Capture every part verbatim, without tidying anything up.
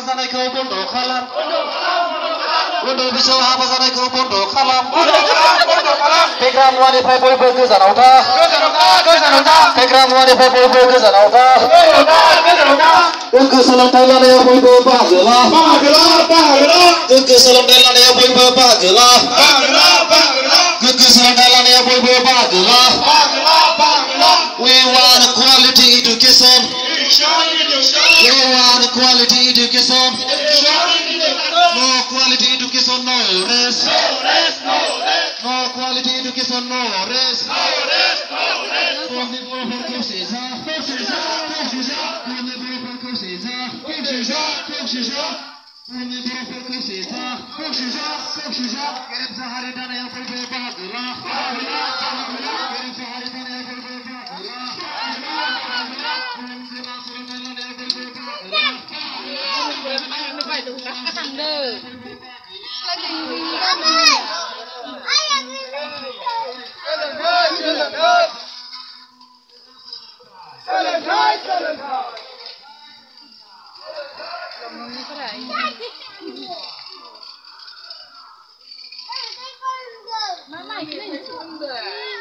जानायखौ बन्द' खालाम उन्दै बैसोआव हाबा जानायखौ बन्द' खालाम फेग्रा मुवानिफ्राय बयबो गोजानाव था फेग्रा मुवानिफ्राय बयबो गोजानाव था गोग्गो सोलोंथाइ लानायाव बयबो बाहागो ला गोग्गो सोलोंथाइ लानायाव बयबो बाहागो ला गोग्गो सोलोंथाइ लानायाव बयबो बाहागो ला We want quality education We want quality education No quality education, no rest No quality education, no rest From the poor courses From the poor courses From the poor courses Gelip zahari danaya buybu bahagıla Gelip zahari danaya buybu bahagıla Thằng đơ Mama ini juga.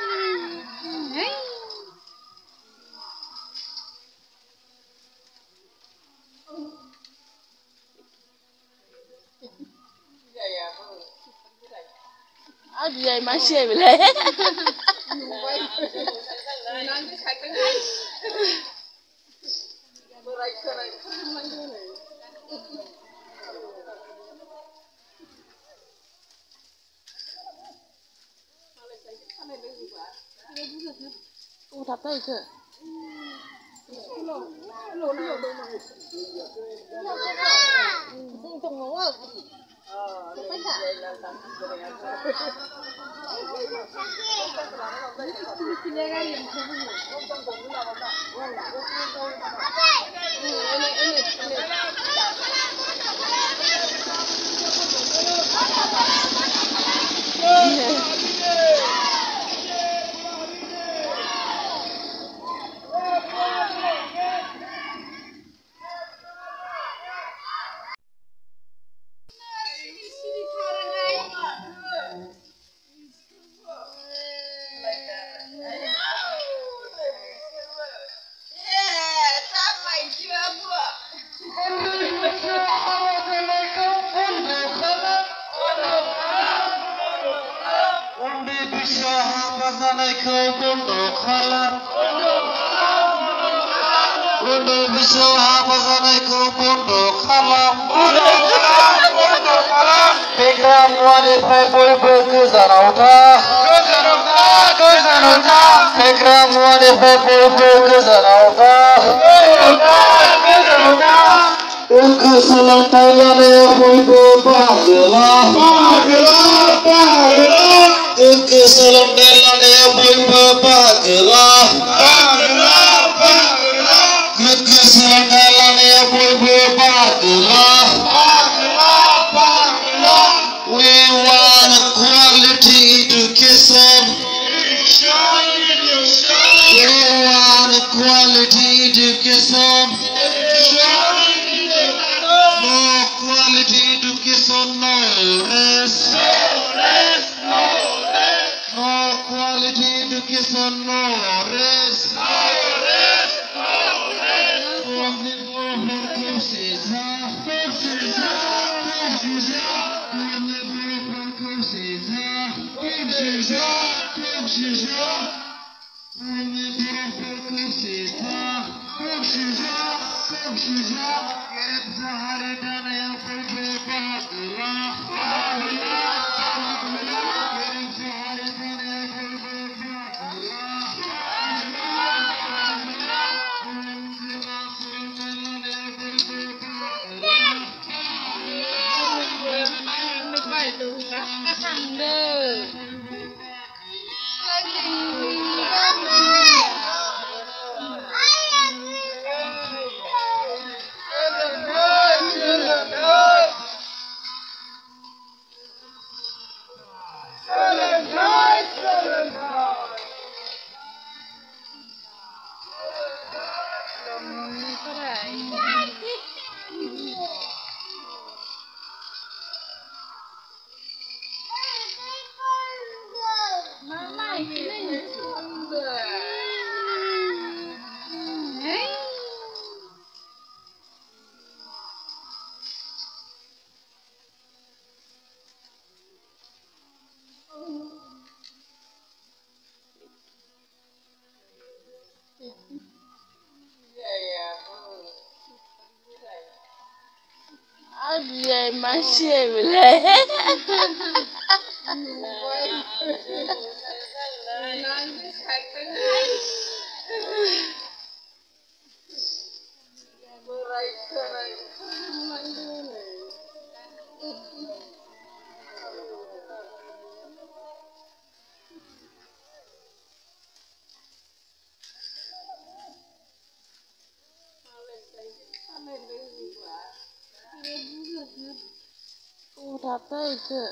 Aduh, ya masih boleh. Ủa thật đấy chứ. Không trồng ngủ à? Ờ, đây là tắm rồi nha. जानायखौ बन्द' खालाम उन्दै बैसोआव हाबा जानायखौ बन्द' खालाम फेग्रा मुवानिफ्राय बयबो गोजानाव था फेग्रा मुवानिफ्राय बयबो गोजानाव था गोग्गो सोलोंथाइ लानायाव बयबो बाहागो ला गोग्गो सोलोंथाइ लानायाव बयबो बाहागो ला गोग्गो सोलोंथाइ लानायाव बयबो बाहागो ला We want quality education We want quality education No quality education, no rest No quality education, no rest. From the poor courses, courses, courses. From the poor courses, courses, courses. From the poor courses, courses, courses. Gelip zahari danaya buybu bahagıla. Thằng đơ Bye, my shame. Udah itu.